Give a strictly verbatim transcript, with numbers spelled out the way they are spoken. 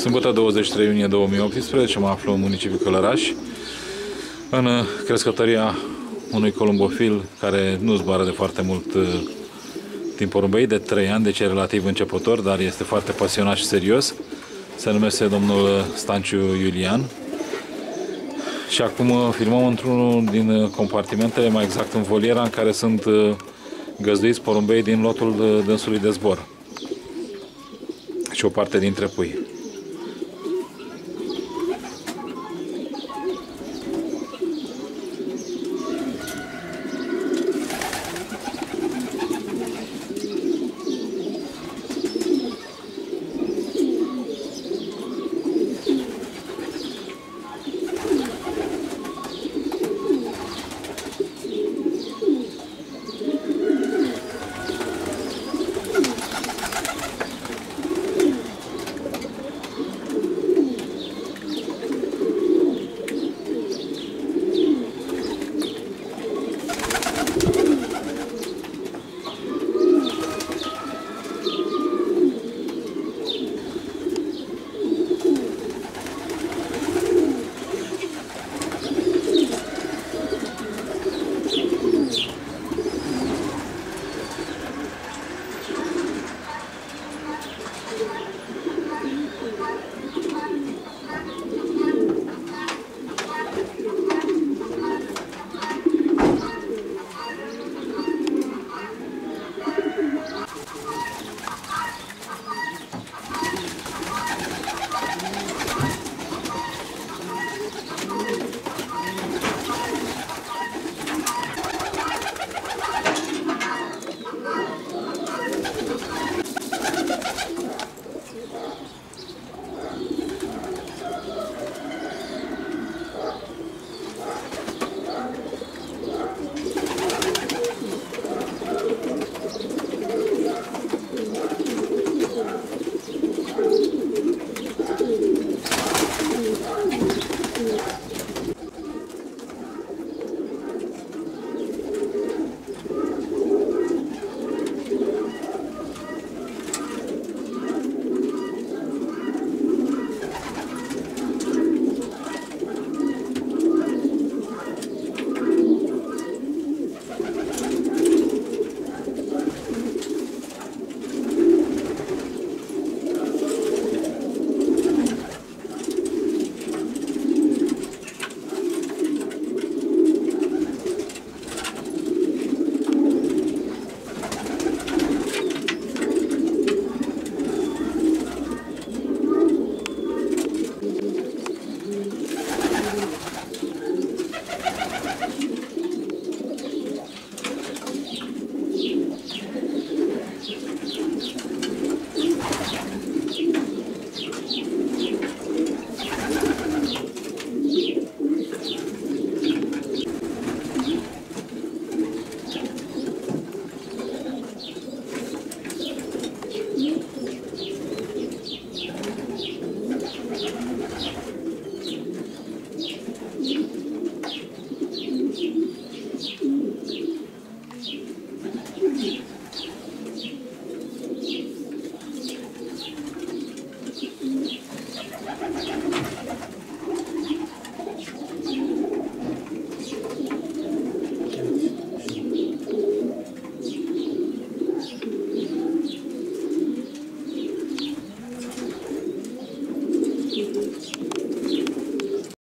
Sâmbătă douăzeci și trei iunie două mii optsprezece mă aflu în municipiul Călăraș, în crescătoria unui columbofil care nu zboară de foarte mult din porumbei, de trei ani, deci e relativ începător, dar este foarte pasionat și serios. Se numește domnul Stanciu Iulian. Și acum filmăm într-unul din compartimentele, mai exact în voliera în care sunt găzduiți porumbei din lotul dânsului de zbor și o parte dintre pui. Thank you.